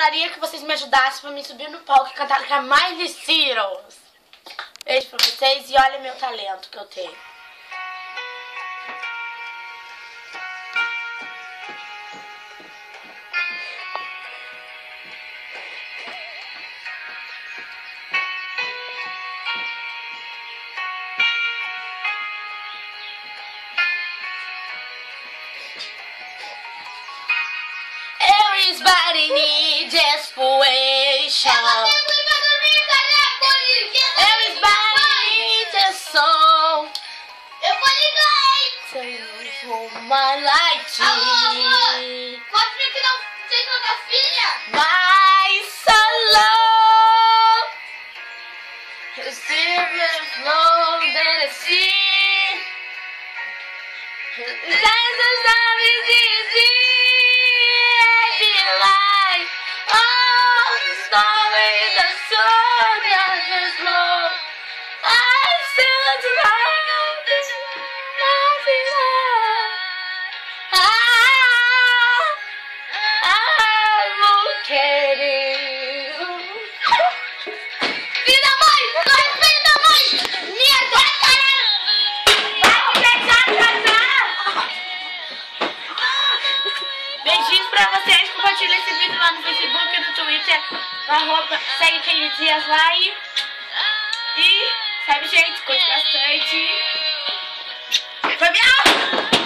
adoraria que vocês me ajudassem pra me subir no palco e cantar com a Miley Cyrus. Beijo pra vocês e olha meu talento que eu tenho. Everybody needs inspiration. Everybody needs a song. Eu vou ligar, hein? For my light. Alô, pode vir que não sei da filha? My salon is different flow than a sea. That's the stuff is easy. I feel like all the story the sun doesn't flow. I still love this nothing I'm kidding. Filho da mãe! Corre, filho da mãe! Minha gata! Vai me deixar. Beijinhos pra vocês. Compartilha esse vídeo lá no Facebook e no Twitter. Segue Kelly Dias lá e sabe, gente, curte bastante. Foi minha...